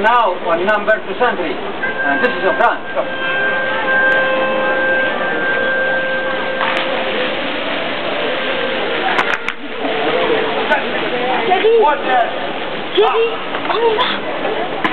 now on number 2 century. And this is a France. Thierry, on y va.